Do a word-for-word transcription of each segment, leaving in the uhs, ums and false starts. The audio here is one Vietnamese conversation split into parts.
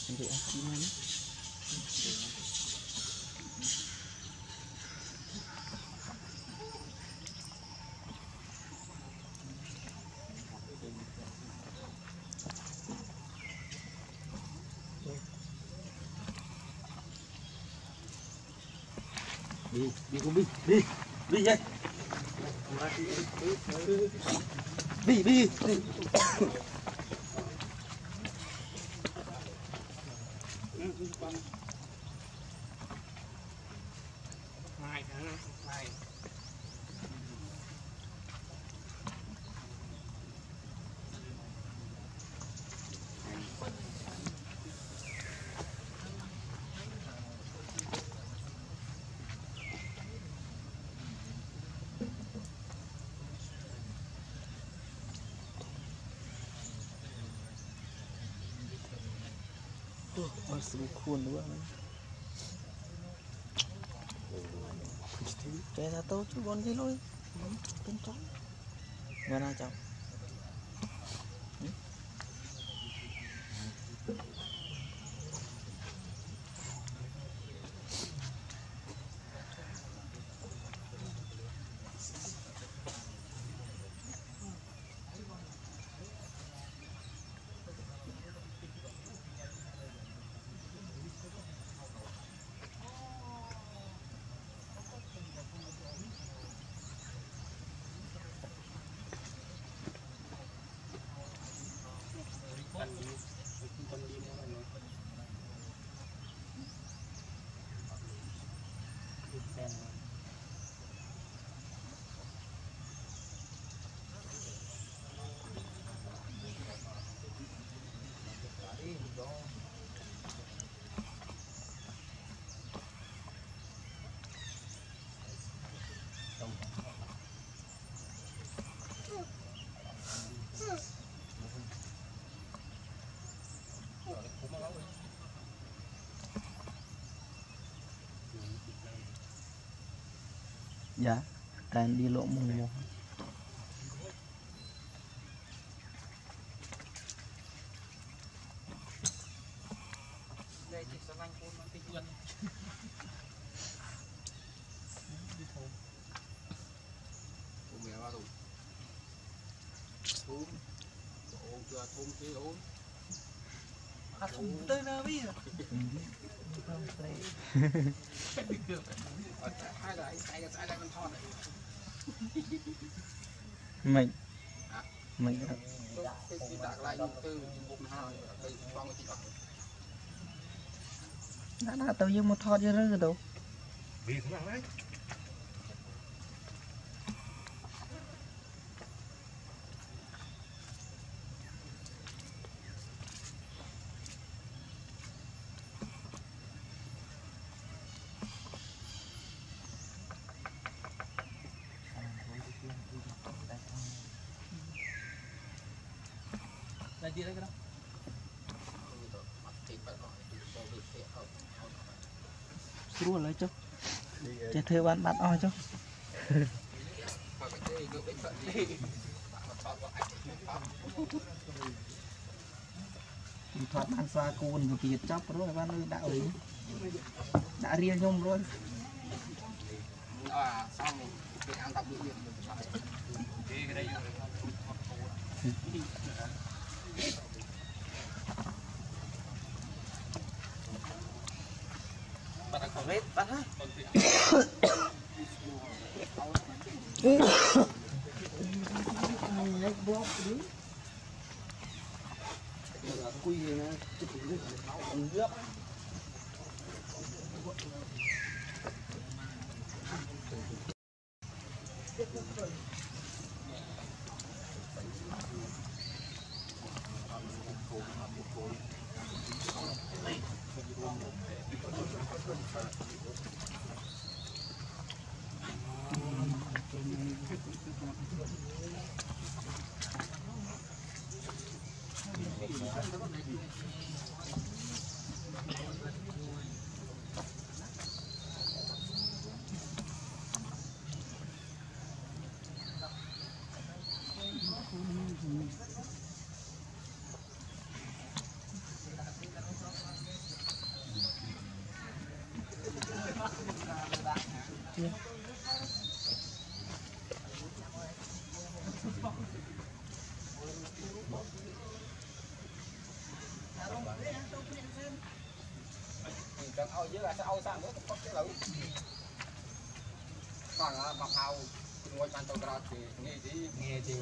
Vậy à, đi ngay. Đi, đi con đi, đi, đi vậy. Đi, đi, đi. Mai hả? Mai. Masih khuôn nữa anh. Cái là tôi chứ còn gì luôn. Tính toán. Nghe nào chồng. Dạ, càng đi lộ mùng một. Đây chỉ có anh cô mang tinh quân. Đi thùng. Thùng mẹ ba thùng. Thùng. Thùng chưa thùng chứ ốm. À thùng tới nào bây giờ? Hai là hai cái sai lại con thon này. Mình. Mình cái đặt lại từ một hai từ con cái đã đã tao dương một thon chưa rồi đâu. Vì thế nào đấy? Đây đi đây cái đó. Xua lấy chứ. Chơi theo bán bắt oi chứ. Thoát ăn xa côn rồi Việt chóc rồi bạn ơi đã ơi. Đã riêng nhung rồi. À xong rồi ăn tập bị đi cái đây bắt ăn còn hết bắt ha lấy bóp đi quy này chụp được ăn nước Đừng ao dưới là sẽ ao sang nữa cũng có cái lưỡi còn mọc hào ngồi bàn tôi ra thì nghe thì nghe thì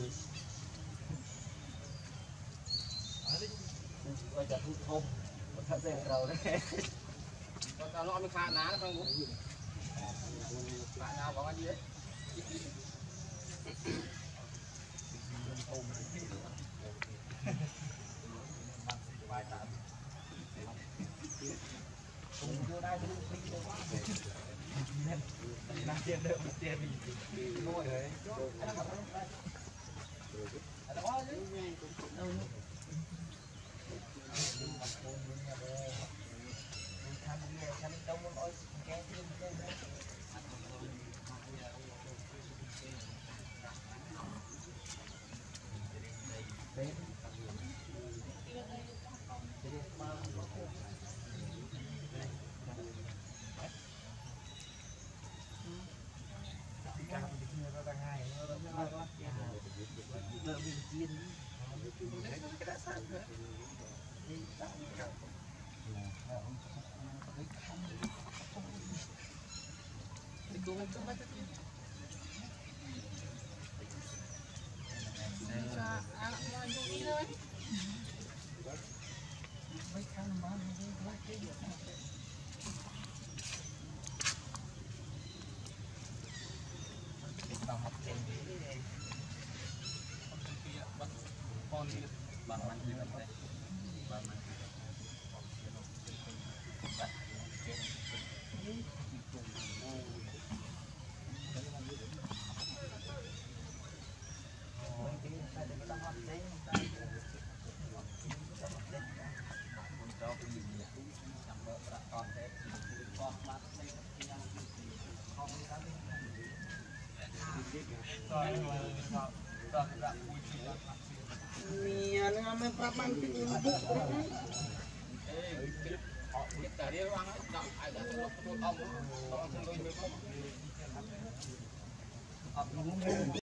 bây giờ thu thôm một thật dễ rồi đấy còn nó mới khai ná nó không ngủ bạn nào có cái gì đấy Nằm tiền được tiền thì ngồi đấy con đi bằng mạnh như vậy đấy bằng mạnh Mia nó mới phát ban cái gì bụng cái đi ăn ấy đậu ai đã tôi tôi ông ông tôi mới không